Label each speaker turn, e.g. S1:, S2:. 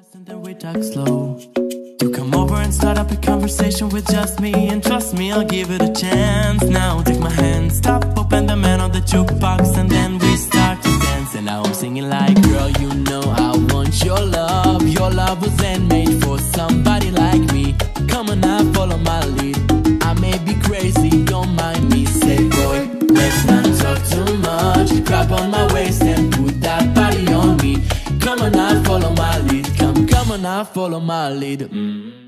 S1: And then we talk slow. You come over and start up a conversation with just me, and trust me, I'll give it a chance. Now take my hand, stop, open the man on the jukebox, and then we start to dance. And now I'm singing like, girl, you know I want your love. Your love was handmade for somebody like me. Come on now, follow my lead. I may be crazy, don't mind me. Say, boy, let's not talk too much. Grab on my waist and put that body on me. Come on now, follow my lead. Come on now, follow my lead.